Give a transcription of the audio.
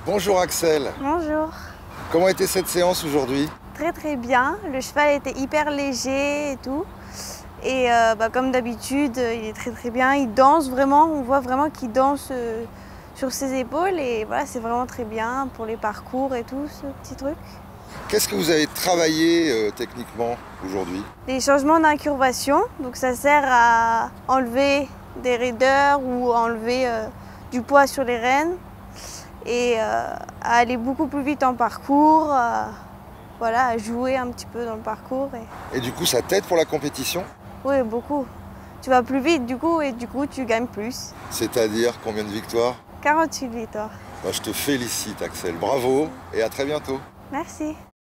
Bonjour Axel, Bonjour. comment était cette séance aujourd'hui? Très très bien. Le cheval était hyper léger et tout. Et comme d'habitude, il est très très bien. Il danse vraiment, on voit vraiment qu'il danse sur ses épaules. Et voilà, c'est vraiment très bien pour les parcours et tout, ce petit truc. Qu'est-ce que vous avez travaillé techniquement aujourd'hui? Les changements d'incurvation, donc ça sert à enlever des raideurs ou à enlever du poids sur les rênes et à aller beaucoup plus vite en parcours, voilà, à jouer un petit peu dans le parcours. Et du coup, ça t'aide pour la compétition? Oui, beaucoup. Tu vas plus vite du coup et du coup tu gagnes plus. C'est-à-dire combien de victoires? 48 victoires. Bah, je te félicite Axel, bravo et à très bientôt. Merci.